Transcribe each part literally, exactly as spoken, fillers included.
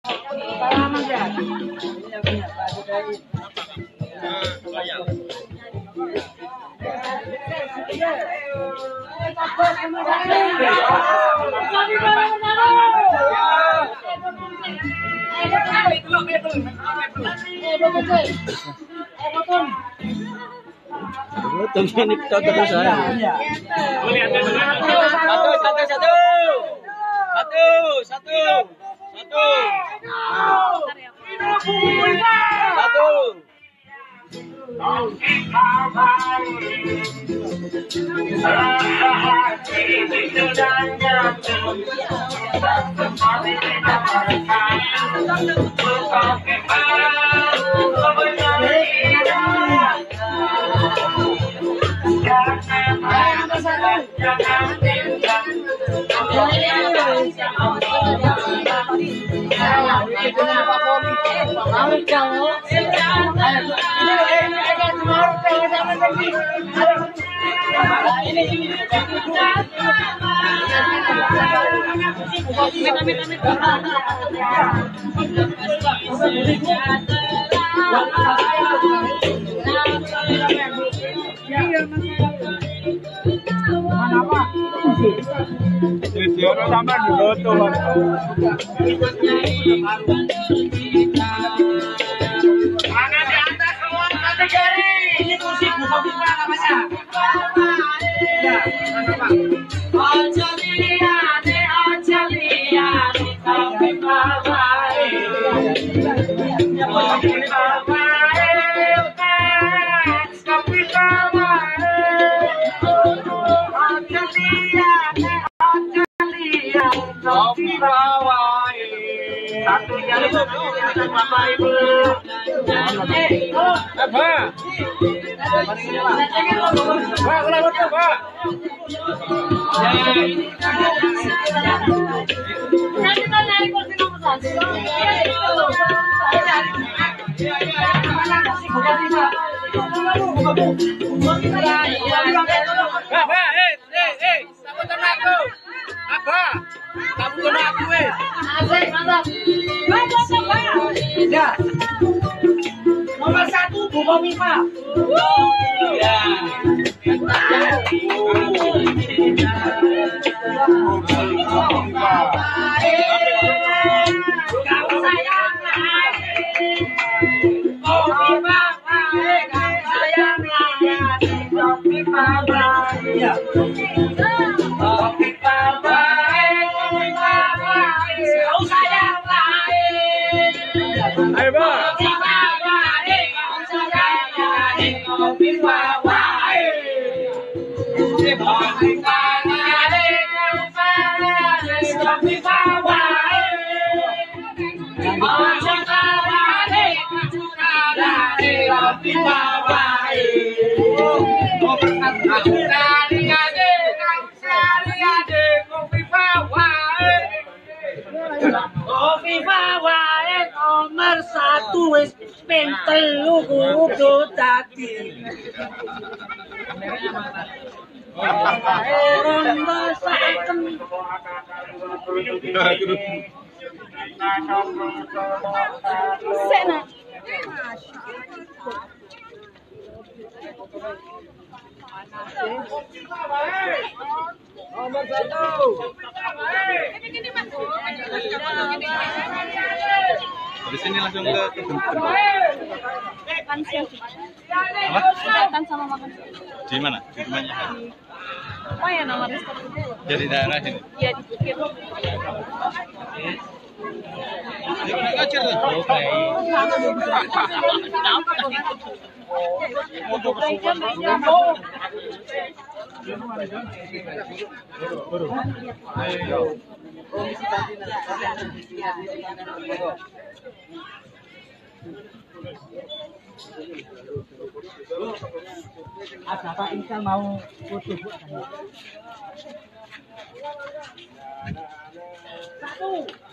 Tunggu ini kita terus saya. Satu, satu, satu, satu, satu, satu, satu. Video sama dulu tangan di atas semua kategori. Ini kursi buka buka namanya. Ya, apa? Ojo dilihat, ojo lihat, tapi bawai. Ya boleh bawai, tapi bawai. Ojo lihat, ojo lihat, tapi bawai. Satunya itu Bapak Ibu. Apa? Pak, ulang ulang Pak. Nanti kita naik kursi nomor satu. Apa? Eh, eh, eh, kamu tenang aku. Apa? Kamu tenang aku eh. Asik, mantap. Mantap, Pak. Ya. Nomor satu Bu Komifa. Ya. Kamu sayang lagi. Komifa, kamu sayang lagi. Komifa, ya. Komifa, kamu sayang lagi. Ayo, Pak. Nomor satu wis pentelu kudu dadi. Nomor satu. Di sini langsung ke Makan sama makan. di mana? Di rumahnya? Oh ya nomornya satu. Jadi daerah sini. Iya di Bukit. Ya udah ngajar lah. Ada apa Insya mau foto Bu? Satu.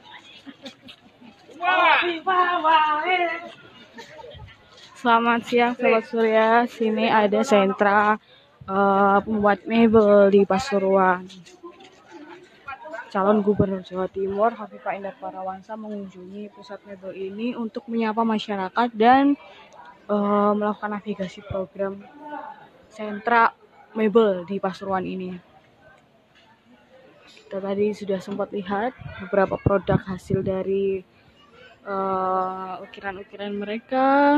Selamat siang Sobat Surya, sini ada sentra uh, pembuat mebel di Pasuruan. calon gubernur Jawa Timur Hovifah Indar Parawansa mengunjungi pusat mebel ini untuk menyapa masyarakat dan uh, melakukan navigasi program sentra mebel di Pasuruan ini. Kita tadi sudah sempat lihat beberapa produk hasil dari uh, ukiran-ukiran mereka,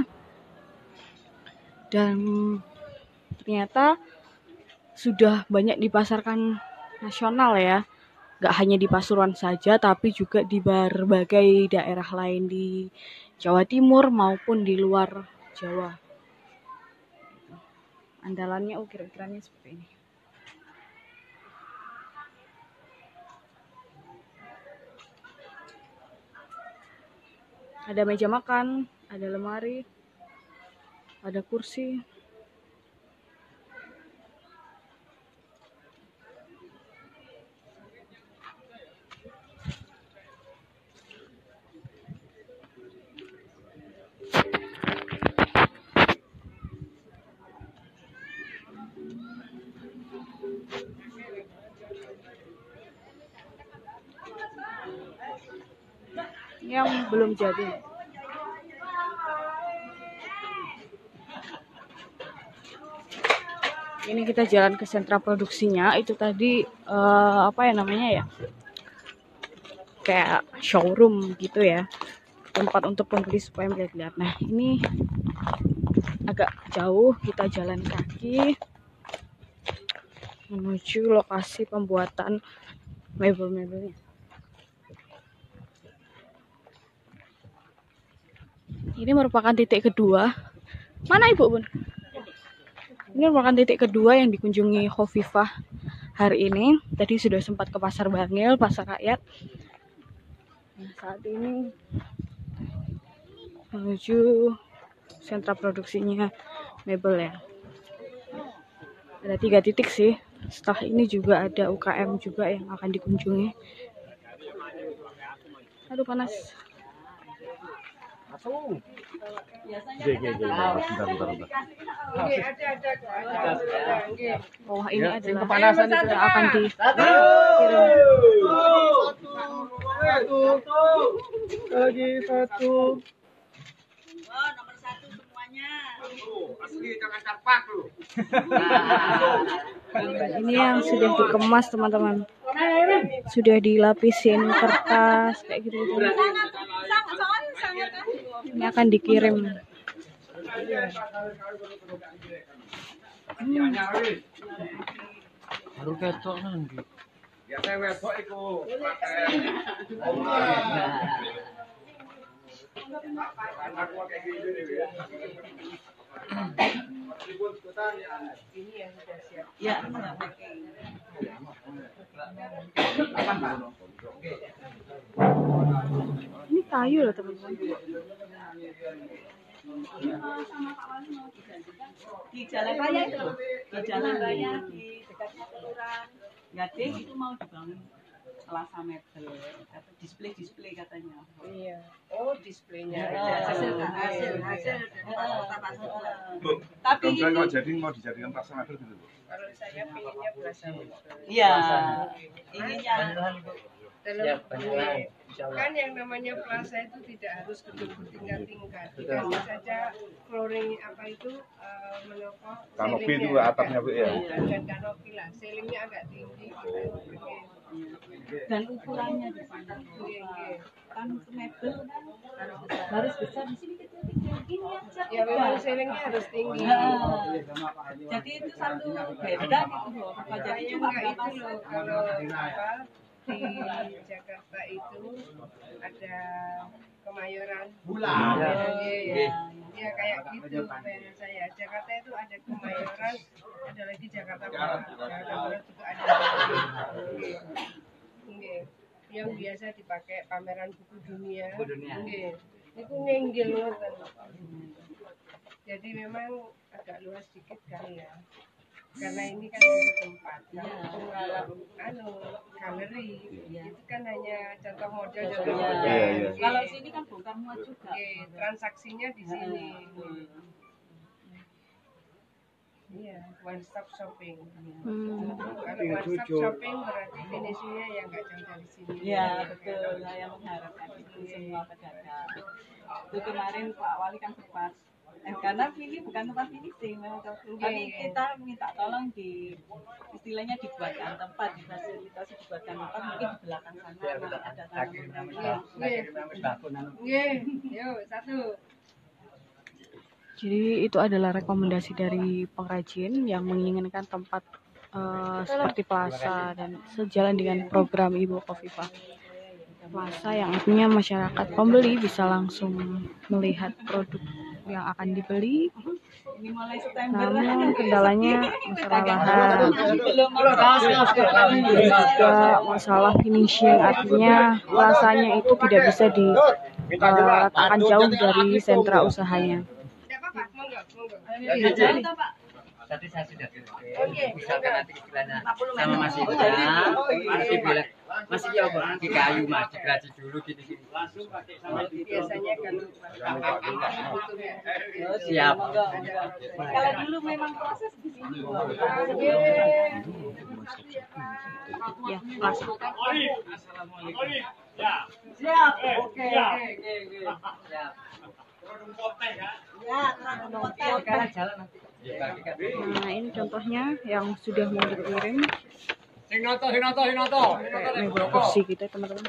dan ternyata sudah banyak dipasarkan nasional ya, gak hanya di Pasuruan saja tapi juga di berbagai daerah lain di Jawa Timur maupun di luar Jawa. Andalannya ukir-ukirannya seperti ini. Ada meja makan, ada lemari, ada kursi. Yang belum jadi. Ini kita jalan ke sentra produksinya. Itu tadi uh, apa ya namanya ya? Kayak showroom gitu ya. Tempat untuk pembeli supaya melihat-lihat. Nah, ini agak jauh, kita jalan kaki menuju lokasi pembuatan mebel-mebelnya. Ini merupakan titik kedua. Mana Ibu Bun? Ini merupakan titik kedua yang dikunjungi Hovifah hari ini. Tadi sudah sempat ke Pasar Bangil, Pasar Rakyat. Nah, saat ini menuju sentra produksinya mebel ya. Ada tiga titik sih. Setelah ini juga ada U K M juga yang akan dikunjungi. Aduh panas. Oh, ini adalah kepanasan yang akan dikirim. Lagi satu. Nomor satu semuanya. Asli jangan carpak lu. Ini yang sudah dikemas teman-teman. Sudah dilapisin kertas kayak gitu. Ini akan dikirim. Hmm. Baru ketok nanti. Biasa wedok iku. Ini yang sudah siap. Ya, Ini kayu loh teman-teman. di Jalan Raya itu, di Jalan Raya di dekat kelurahan Gading itu mau dibangun Selasa Mebel, atau display-display katanya. Iya. Oh, displaynya. Hasil hasil hasil kota Pasuruan. Tapi ini kalau jadi mau dijadikan Plaza Mebel gitu. Kalau saya pinginnya Plaza Mebel. iya, ininya Dalam kan yang namanya plaza itu tidak harus gedung bertingkat-tingkat. Dikasih saja flooring apa itu uh, menopang Kanopi itu atapnya Bu ya. dan kanopi lah. Ceilingnya agak tinggi. dan ukurannya di sana. Kan untuk mebel kan harus besar, di sini kecil-kecil gini aja. Ya memang ceilingnya harus tinggi. Nah, jadi itu satu beda gitu loh. Apa jadi Jadi cuma enggak berapa itu loh kalau apa di Jakarta itu ada Kemayoran. ya. Iya, ya kayak gitu bayangan saya. Jakarta itu ada Kemayoran, ada lagi Jakarta Barat. Jakarta Barat juga ada. Nggih. Yang biasa dipakai pameran buku dunia. Nggih. Itu nginggil ngoten. Jadi memang agak luas sedikit kali ya. Karena ini kan untuk tempat. Kalau anu galeri itu kan hanya contoh model contoh Iya, model. iya, iya. Kalau sini kan bongkar muat juga. Oke, transaksinya di sini. Iya, one stop shopping. Hmm. Kalau one stop shopping berarti finishingnya yang nggak jauh dari sini. Iya betul, saya mengharapkan itu semua pedagang. Itu kemarin Pak Wali kan sempat, eh, karena ini bukan tempat finishing, tapi kita minta tolong di istilahnya dibuatkan tempat, difasilitasi dibuatkan tempat, mungkin di belakang sana ada tanaman. Iya, yuk satu. Jadi itu adalah rekomendasi dari pengrajin yang menginginkan tempat uh, seperti plaza dan sejalan dengan program Ibu Khofifah. Plaza yang artinya masyarakat pembeli bisa langsung melihat produk yang akan dibeli. Namun kendalanya masalah lahan, juga masalah finishing, artinya plazanya itu tidak bisa diletakkan jauh dari sentra usahanya. Tadi saya sudah misalkan nanti istilahnya sama Mas Ida, masih bilang masih ya bang di kayu mas digaji dulu gini gini. Biasanya kalau Siap. Kalau dulu memang proses di sini. Ya, plaza. Siap. Oke. Siap. Sekarang jalan nanti. Nah ini contohnya yang sudah mau dikirim. Sing noto, sing noto, sing noto. Kayak mebel kursi gitu teman-teman.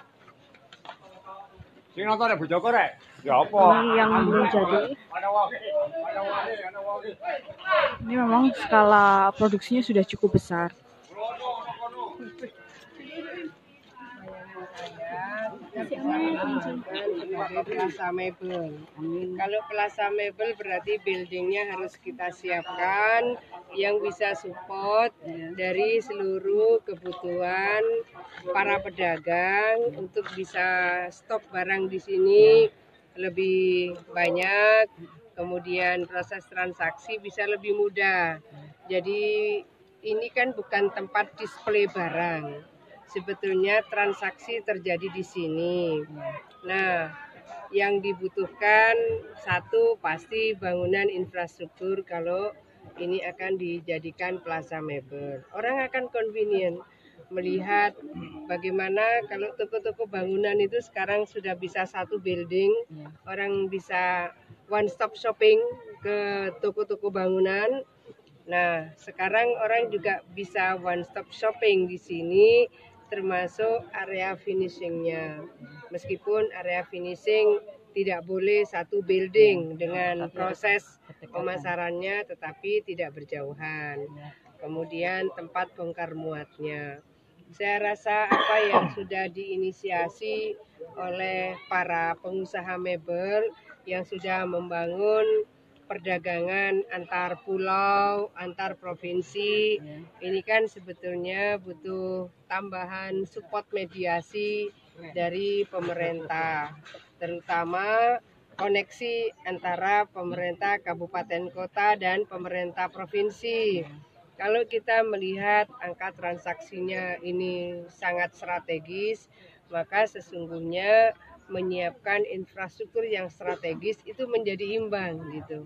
Sing noto rek bojoko rek. Ya apa? Ini yang belum jadi. Ada wae. Ada wae, ada wae. Ini memang skala produksinya sudah cukup besar. Plaza Mebel. Kalau Plaza Mebel berarti buildingnya harus kita siapkan yang bisa support dari seluruh kebutuhan para pedagang untuk bisa stok barang di sini lebih banyak, kemudian proses transaksi bisa lebih mudah. Jadi ini kan bukan tempat display barang. Sebetulnya transaksi terjadi di sini. Nah, yang dibutuhkan satu pasti bangunan infrastruktur kalau ini akan dijadikan Plaza Mebel. Orang akan convenient melihat bagaimana kalau toko-toko bangunan itu sekarang sudah bisa satu building, orang bisa one stop shopping ke toko-toko bangunan. Nah, sekarang orang juga bisa one stop shopping di sini, termasuk area finishingnya. Meskipun area finishing tidak boleh satu building dengan proses pemasarannya, tetapi tidak berjauhan. Kemudian tempat bongkar muatnya. Saya rasa apa yang sudah diinisiasi oleh para pengusaha mebel yang sudah membangun perdagangan antar pulau, antar provinsi, ini kan sebetulnya butuh tambahan support mediasi dari pemerintah, terutama koneksi antara pemerintah kabupaten kota dan pemerintah provinsi. Kalau kita melihat angka transaksinya ini sangat strategis, maka sesungguhnya menyiapkan infrastruktur yang strategis itu menjadi imbang gitu.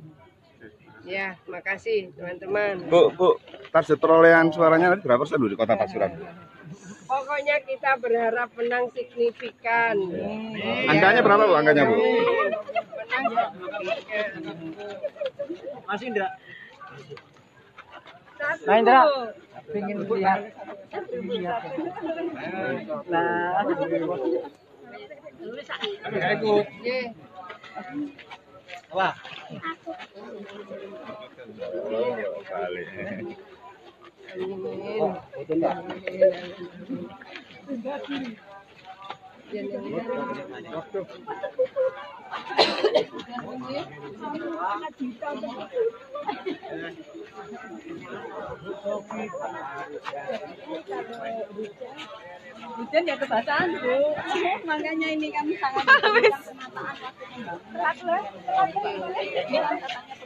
Ya, makasih teman-teman. Bu, Bu, target perolehan suaranya nanti berapa persen di Kota Pasuruan? Pokoknya kita berharap menang signifikan. Angkanya berapa Bu, angkanya Bu? Menang signifikan. Mas Indra. Satu. Nah, Indra. Pengen lihat. Nah. Ye. Wah. Oh, kali. Hujan ya kebataan, Bu. Makanya ini kan sangat berat loh.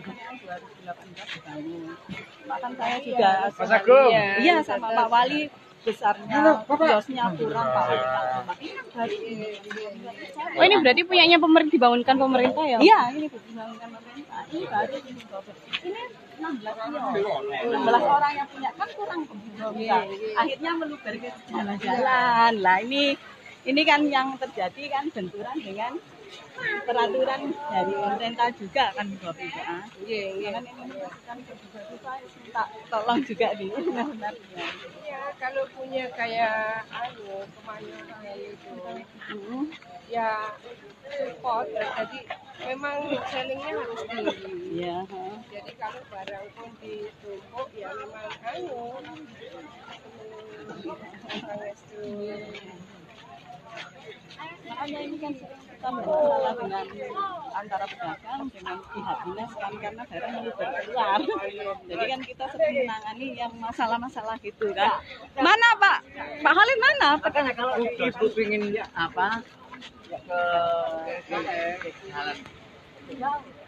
Bahkan saya juga Mas Agung. iya sama Pak Wali besarnya kiosnya kurang Pak Wali. Oh ini berarti punyanya pemerintah, dibangunkan pemerintah ya? Iya, ini dibangunkan pemerintah. Ini baru ini Bapak. Ini enam belas kios. enam belas orang yang punya kan kurang bisa. Akhirnya meluber ke jalan-jalan. Lah ini ini kan yang terjadi kan benturan dengan peraturan dari pemerintah juga kan Bapak Ibu. Iya, iya. Kan ini kan juga kita minta tolong juga di benar-benar. Ya, kalau punya kayak anu kemanusiaan itu, ya support. Jadi memang sellingnya harus tinggi. Iya. Jadi kalau barang pun ditumpuk ya memang anu. Makanya ini kan sering kita bermasalah dengan antara pedagang dengan pihak dinas kan karena barang meluber keluar. Jadi kan kita sering menangani yang masalah-masalah gitu kan. Mana Pak? Pak Khalid mana? Makanya kalau ibu ingin apa ke ke jalan